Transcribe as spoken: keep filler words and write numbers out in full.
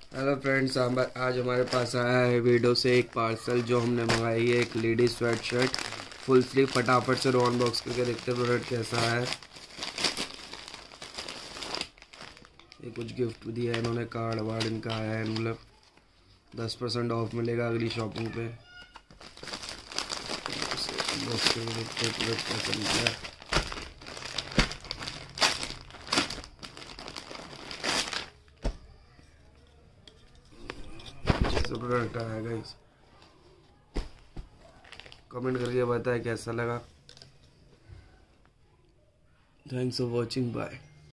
Hello friends, आज हमारे पास आया है वीडियो से एक पार्सल जो हमने मंगाई है। एक ladies sweat shirt full sleeve. फटाफट से अनबॉक्स करके देखते हैं प्रोडक्ट कैसा है। ये कुछ गिफ्ट दिया है इन्होंने, कार्ड वार्ड इनका आया है, मतलब दस परसेंट ऑफ मिलेगा अगली शॉपिंग पे। अनबॉक्स करके देखते हैं प्रोडक्ट कैसा निकला है। प्रोडक्ट आया गाइस, कमेंट करके बताएं कैसा लगा। Thanks for watching, bye.